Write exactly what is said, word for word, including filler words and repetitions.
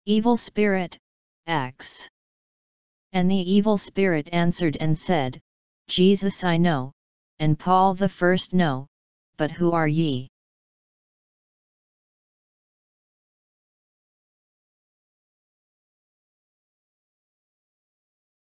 Evil spirit, X. And the evil spirit answered and said, Jesus I know, and Paul the first know, but who are ye?